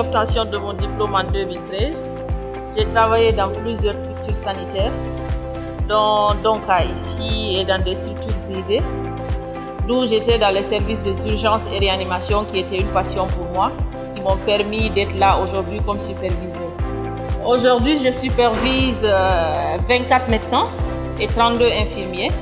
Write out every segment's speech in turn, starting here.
l'obtention de mon diplôme en 2013, j'ai travaillé dans plusieurs structures sanitaires, dont Donka ici et dans des structures privées, d'où j'étais dans les services des urgences et réanimation qui était une passion pour moi, qui m'ont permis d'être là aujourd'hui comme superviseur. Aujourd'hui, je supervise 24 médecins et 32 infirmiers.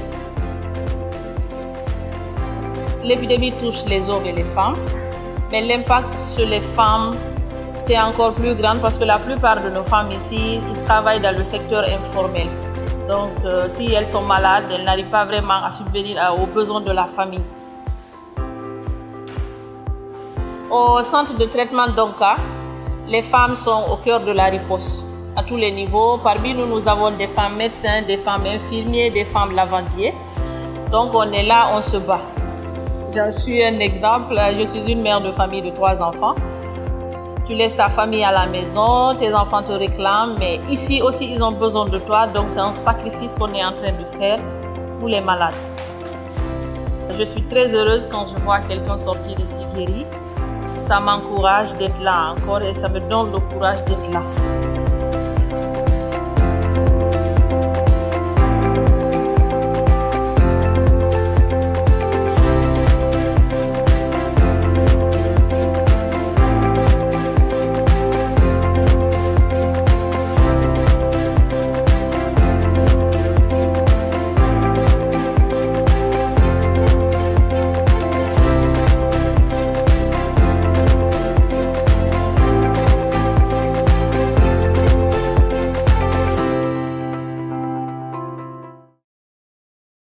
L'épidémie touche les hommes et les femmes, mais l'impact sur les femmes, c'est encore plus grand parce que la plupart de nos femmes ici, ils travaillent dans le secteur informel. Donc, si elles sont malades, elles n'arrivent pas vraiment à subvenir aux besoins de la famille. Au centre de traitement Donka, les femmes sont au cœur de la riposte à tous les niveaux. Parmi nous, nous avons des femmes médecins, des femmes infirmiers, des femmes lavandiers. Donc, on est là, on se bat. J'en suis un exemple. Je suis une mère de famille de 3 enfants. Tu laisses ta famille à la maison, tes enfants te réclament, mais ici aussi, ils ont besoin de toi. Donc, c'est un sacrifice qu'on est en train de faire pour les malades. Je suis très heureuse quand je vois quelqu'un sortir d'ici guéri. Ça m'encourage d'être là encore et ça me donne le courage d'être là.